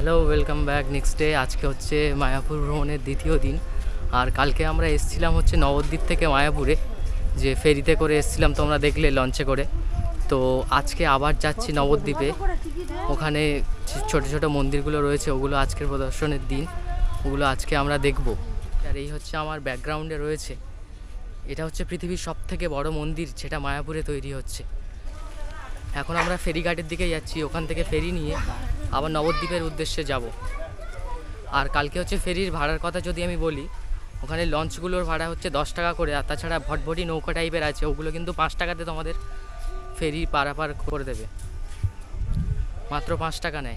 Hello, welcome back. Next day আজকে হচ্ছে মায়াপুর ভ্রমণের দ্বিতীয় দিন। আর কালকে আমরা এসেছিলাম হচ্ছে নবদ্বীপ থেকে মায়াপুরে, যে ফেরিতে করে এসেছিলাম, তোমরা দেখলে লঞ্চে করে। তো আজকে আবার যাচ্ছি নবদ্বীপে। ওখানে ছোট ছোট মন্দিরগুলো রয়েছে, ওগুলো আজকের প্রদর্শনের দিন, ওগুলো আজকে আমরা দেখব। আর এই হচ্ছে আমার ব্যাকগ্রাউন্ডে রয়েছে, এটা হচ্ছে পৃথিবীর সবথেকে বড় মন্দির, যেটা মায়াপুরে তৈরি হচ্ছে। এখন আমরা ফেরিঘাটের দিকে যাচ্ছি, ওখান থেকে ফেরি নিয়ে আবার নবদ্বীপের উদ্দেশ্যে যাব। আর কালকে হচ্ছে ফেরির ভাড়ার কথা যদি আমি বলি, ওখানে লঞ্চগুলোর ভাড়া হচ্ছে 10 টাকা করে, আর তাছাড়া ভটভটি নৌকা টাইপের আছে, ওগুলো কিন্তু 5 টাকাতে তোমাদের ফেরি পারাপার করে দেবে, মাত্র 5 টাকা নেয়।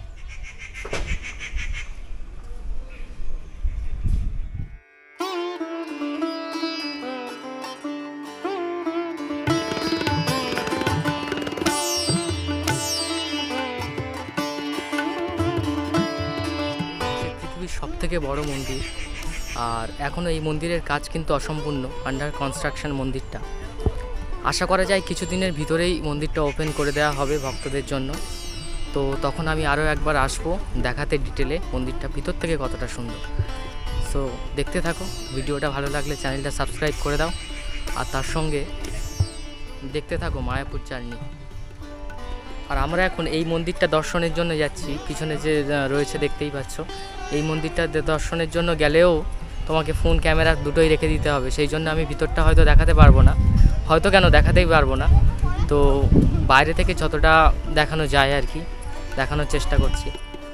পৃথিবীর সবথেকে বড় মন্দির, আর এখনও এই মন্দিরের কাজ কিন্তু অসম্পূর্ণ, আন্ডার কনস্ট্রাকশন মন্দিরটা। আশা করা যায় কিছুদিনের ভিতরেই মন্দিরটা ওপেন করে দেওয়া হবে ভক্তদের জন্য। তো তখন আমি আরও একবার আসবো দেখাতে ডিটেলে মন্দিরটা ভিতর থেকে কতটা সুন্দর। সো দেখতে থাকো, ভিডিওটা ভালো লাগলে চ্যানেলটা সাবস্ক্রাইব করে দাও, আর তার সঙ্গে দেখতে থাকো মায়াপুর জার্নি। আর আমরা এখন এই মন্দিরটা দর্শনের জন্য যাচ্ছি, পিছনে যে রয়েছে দেখতেই পাচ্ছ। এই মন্দিরটা দর্শনের জন্য গেলেও তোমাকে ফোন ক্যামেরা দুটোই রেখে দিতে হবে, সেই জন্য আমি ভিতরটা হয়তো দেখাতে পারবো না, হয়তো কেন দেখাতেই পারবো না। তো বাইরে থেকে যতটা দেখানো যায় আর কি দেখানোর চেষ্টা করছি।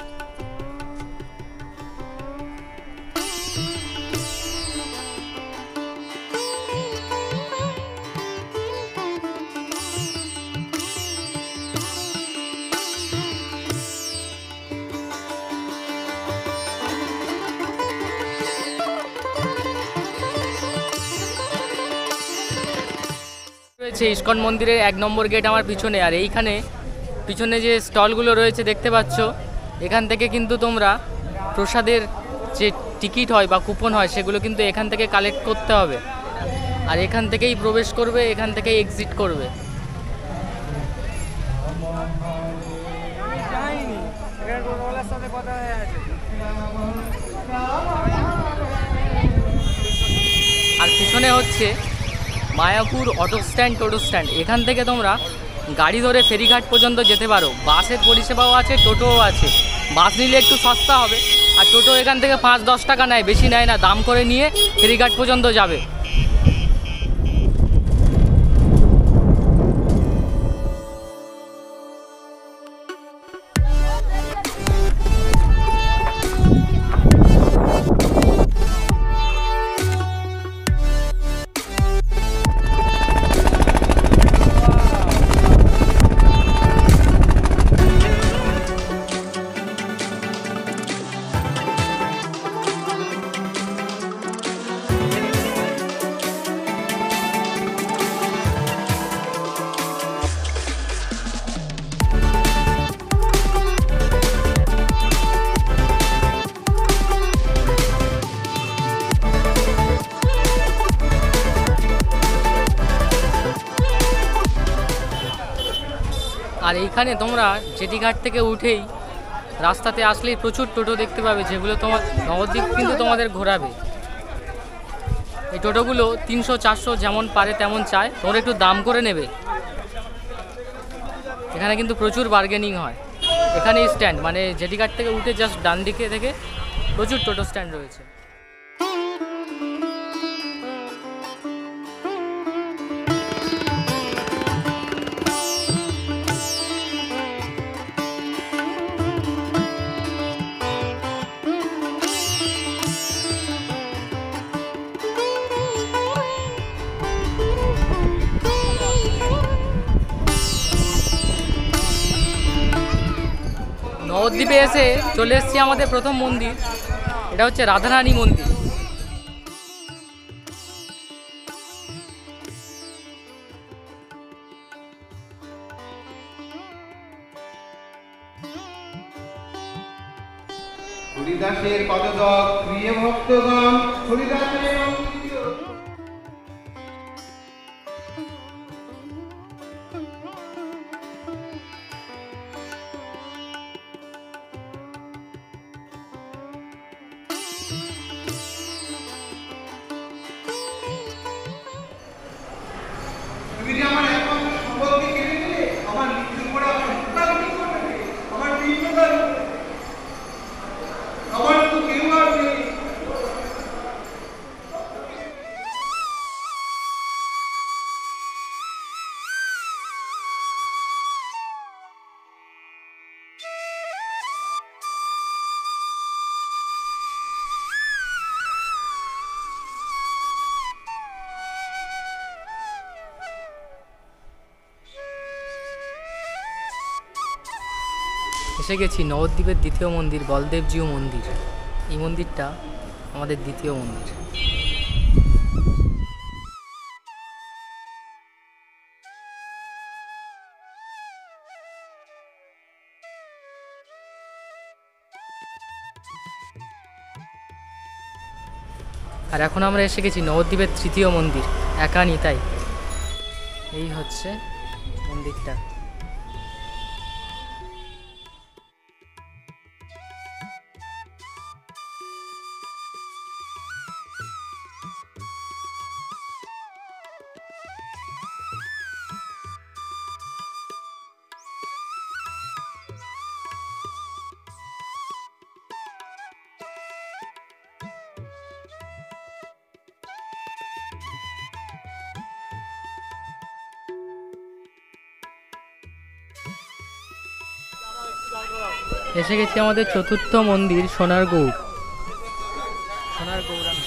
রয়েছে ইস্কন মন্দিরের 1 নম্বর গেট আমার পিছনে, আর এইখানে পিছনে যে স্টলগুলো রয়েছে দেখতে পাচ্ছ, এখান থেকে কিন্তু তোমরা প্রসাদের যে টিকিট হয় বা কুপন হয়, সেগুলো কিন্তু এখান থেকে কালেক্ট করতে হবে, আর এখান থেকেই প্রবেশ করবে, এখান থেকেই এক্সিট করবে। আর পিছনে হচ্ছে Mayapur auto stand, toto stand. এখান থেকে তোমরা গাড়ি ধরে ফেরিঘাট পর্যন্ত যেতে পারো, বাসের পরিষেবাও আছে, টোটোও আছে। বাস নিলে একটু সস্তা হবে, আর টোটো এখান থেকে 5-10 টাকা নেয়, বেশি নেয় না, দাম করে নিয়ে ফেরিঘাট পর্যন্ত যাবে। আর এইখানে তোমরা জেটিঘাট থেকে উঠেই রাস্তাতে আসলেই প্রচুর টোটো দেখতে পাবে, যেগুলো তোমার নবদ্বীপ কিন্তু তোমাদের ঘোরাবে। এই টোটোগুলো 300-400 যেমন পারে তেমন চায়, তোমরা একটু দাম করে নেবে। এখানে কিন্তু প্রচুর বার্গেনিং হয়। এখানে স্ট্যান্ড, মানে জেটিঘাট থেকে উঠে জাস্ট ডান দিকে থেকে প্রচুর টোটো স্ট্যান্ড রয়েছে। নবদ্বীপে এসে চলে এসেছি আমাদের প্রথম মন্দির, এটা হচ্ছে রাধারানী মন্দির। হরিদাসের পদদক প্রিয় ভক্তগণ, হরিদাসের এসে গেছি নবদ্বীপের দ্বিতীয় মন্দির বলদেবজিউ মন্দির। এই মন্দিরটা আমাদের দ্বিতীয় মন্দির। আর এখন আমরা এসে গেছি নবদ্বীপের তৃতীয় মন্দির একানিতাই। এই হচ্ছে মন্দিরটা। এসে গেছি আমাদের চতুর্থ মন্দির সোনার গৌর। সোনার গৌরাঙ্গ।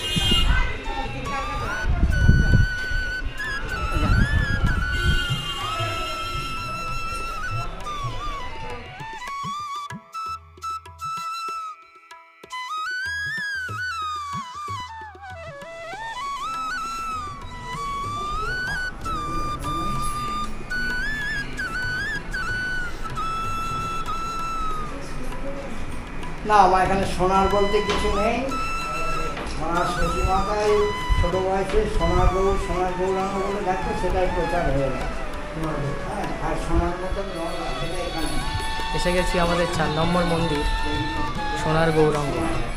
না, আমার এখানে সোনার বলতে কিছু নেই। সোনার সতী মাতাই ছোটো বয়সে সোনার গৌরাঙ্গ বলে ডাকতো, সেটাই প্রচার হয়ে গেল। হ্যাঁ, আর সোনার মতন সেটা এখানে। এসে গেছি আমাদের 4 নম্বর মন্দির সোনার গৌরাঙ্গ।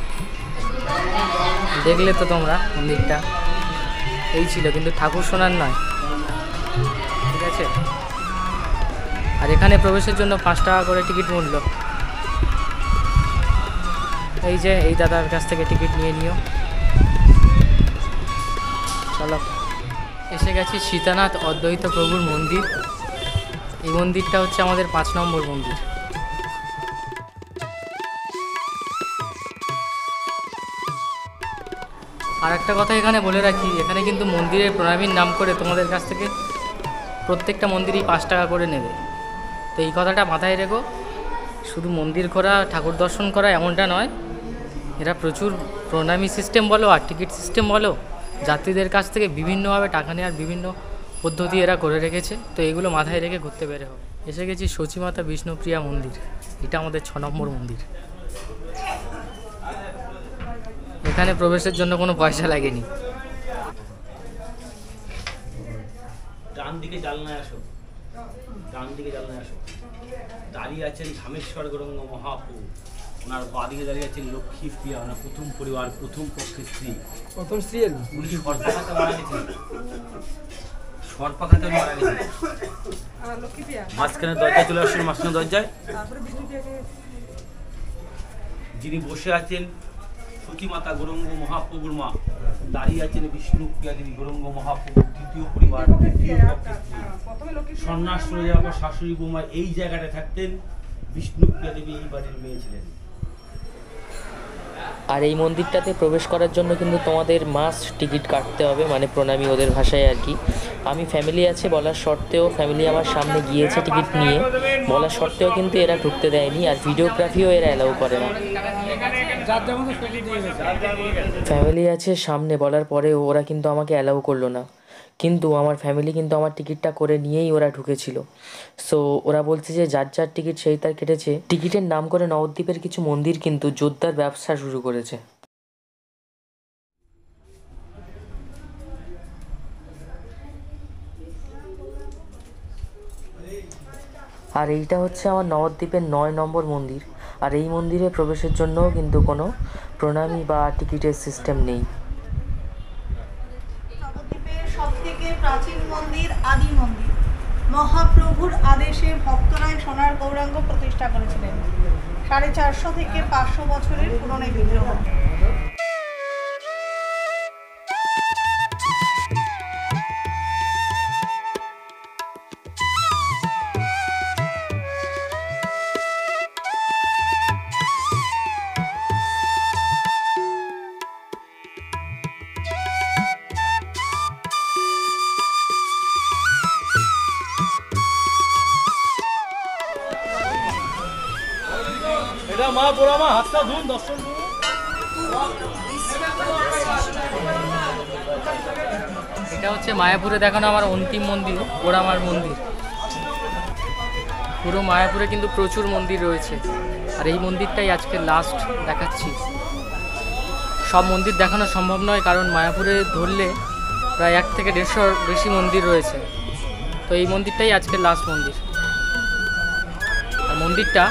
দেখলে তো তোমরা মন্দিরটা এই ছিল, কিন্তু ঠাকুর সোনার নয়, ঠিক আছে। আর এখানে প্রবেশের জন্য 5 টাকা করে টিকিট মূল্য। এই যে এই দাদার কাছ থেকে টিকিট নিয়ে নিও। চলো, এসে গেছি সীতানাথ অদ্বৈত প্রভুর মন্দির। এই মন্দিরটা হচ্ছে আমাদের 5 নম্বর মন্দির। আর একটা কথা এখানে বলে রাখি, এখানে কিন্তু মন্দিরের প্রণামীর নাম করে তোমাদের কাছ থেকে প্রত্যেকটা মন্দিরেই 5 টাকা করে নেবে। তো এই কথাটা মাথায় রেখো। শুধু মন্দির ঘোরা ঠাকুর দর্শন করা এমনটা নয়, এরা প্রচুর প্রণামী সিস্টেম বলো আর টিকিট সিস্টেম বলো, যাত্রীদের কাছ থেকে বিভিন্নভাবে টাকা নেওয়ার বিভিন্ন পদ্ধতি এরা করে রেখেছে। তো এগুলো মাথায় রেখে ঘুরতে বের হবে। এসে গেছি সচিমাতা বিষ্ণুপ্রিয়া মন্দির। এটা আমাদের 6 নম্বর মন্দির। এখানে প্রবেশের জন্য কোনো পয়সা লাগেনি। ডান দিকে জানলায় আসো, ডান দিকে জানলায় আসো। দাঁড়িয়ে আছেন ধামেশ্বর গৌরাঙ্গ মহাপ্রভু। ওনার বাদিকে দাঁড়িয়ে আছেন লক্ষ্মী প্রিয়া, ওনার প্রথম পরিবার, প্রথম পক্ষের স্ত্রী। প্রথম স্ত্রী উনি সর্পাঘাতে মারা গেছেন, সর্পাঘাতে মারা গেছেন। মাঝখানে দরজায় চলে আসছেন, মাঝখানে দরজায় যিনি বসে আছেন সতীমাতা গৌরাঙ্গ মহাপ্রভুর মা, দাঁড়িয়ে আছেন বিষ্ণু প্রিয়া দেবী গৌরাঙ্গ মহাপ্রভুর দ্বিতীয় পরিবার, দ্বিতীয় পক্ষের স্ত্রী। সন্ন্যাস চলে যাওয়ার পর শাশুড়ি বৌমা এই জায়গাটা থাকতেন। বিষ্ণু প্রিয়া দেবী এই বাড়ির মেয়ে ছিলেন। আর এই মন্দিরটাতে প্রবেশ করার জন্য কিন্তু তোমাদের মাস্ট টিকিট কাটতে হবে, মানে প্রণামী ওদের ভাষায় আর কি। আমি ফ্যামিলি আছে বলার সত্ত্বেও, ফ্যামিলি আমার সামনে গিয়েছে টিকিট নিয়ে, বলার সত্ত্বেও কিন্তু এরা ঢুকতে দেয়নি। আর ভিডিওগ্রাফিও এরা অ্যালাউ করে না। ফ্যামিলি আছে সামনে বলার পরেও ওরা কিন্তু আমাকে অ্যালাউ করলো না। কিন্তু আমার ফ্যামিলি কিন্তু আমার টিকিটটা করে নিয়েই ওরা ঢুকেছিল। সো ওরা বলছে যে যার যার টিকিট সেই তার কেটেছে। টিকিটের নাম করে নবদ্বীপের কিছু মন্দির কিন্তু জোরদার ব্যবসা শুরু করেছে। আর এইটা হচ্ছে আমার নবদ্বীপের 9 নম্বর মন্দির। আর এই মন্দিরে প্রবেশের জন্যও কিন্তু কোনো প্রণামী বা টিকিটের সিস্টেম নেই। নবদ্বীপের সবথেকে প্রাচীন মন্দির, আদি মন্দির। মহাপ্রভুর আদেশে ভক্তরাই সোনার গৌরাঙ্গ প্রতিষ্ঠা করেছিলেন। 450 থেকে 500 বছরের পুরনো বিগ্রহ। প্রণামা প্রণামা, হাতটা ধুন, দর্শন করুন। এটা হচ্ছে মায়াপুরে দেখানো আমার অন্তিম মন্দির, পোড়ামার মন্দির। পুরো মায়াপুরে কিন্তু প্রচুর মন্দির রয়েছে, আর এই মন্দিরটাই আজকে লাস্ট দেখাচ্ছি। সব মন্দির দেখানো সম্ভব নয়, কারণ মায়াপুরে ধরলে প্রায় 1 থেকে 150 বেশি মন্দির রয়েছে। তো এই মন্দিরটাই আজকে লাস্ট মন্দির। আর মন্দিরটা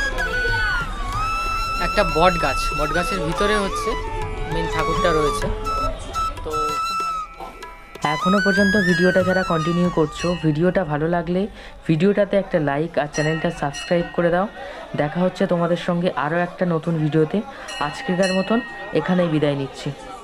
একটা বট গাছের ভিতরে হচ্ছে মেন ঠাকুরটা রয়েছে। তো এখনও পর্যন্ত ভিডিওটা যারা কন্টিনিউ করছো, ভিডিওটা ভালো লাগলে ভিডিওটাতে একটা লাইক আর চ্যানেলটা সাবস্ক্রাইব করে দাও। দেখা হচ্ছে তোমাদের সঙ্গে আরও একটা নতুন ভিডিওতে। আজকেকার মতন এখানেই বিদায় নিচ্ছি।